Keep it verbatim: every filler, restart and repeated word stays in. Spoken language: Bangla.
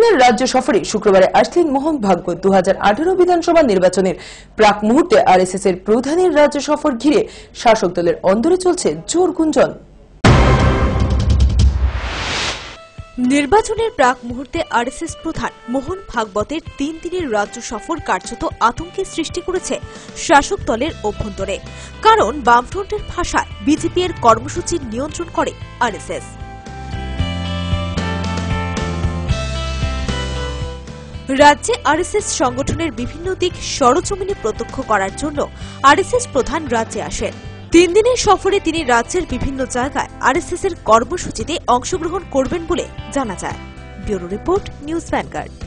দিনের রাজ্য সফরে শুক্রবারে আসলেন মোহন ভাগবত। দু হাজার আঠারো বিধানসভা নির্বাচনের প্রাক মুহূর্তে আরএসএস এর প্রধানের রাজ্য সফর ঘিরে শাসক দলের অন্দরে চলছে জোর গুঞ্জন। নির্বাচনের প্রাক মুহূর্তে আরএসএস প্রধান মোহন ভাগবতের তিন দিনের রাজ্য সফর কার্যত আতঙ্কের সৃষ্টি করেছে শাসক দলের অভ্যন্তরে। কারণ বামফ্রন্টের ভাষায় বিজেপি এর কর্মসূচি নিয়ন্ত্রণ করে আরএসএস। রাজ্যে আরএসএস সংগঠনের বিভিন্ন দিক সরজমিনে প্রত্যক্ষ করার জন্য আরএসএস প্রধান রাজ্যে আসেন। তিন দিনের সফরে তিনি রাজ্যের বিভিন্ন জায়গায় আরএসএস এর কর্মসূচিতে অংশগ্রহণ করবেন বলে জানা যায়। Bureau report, news vanguard.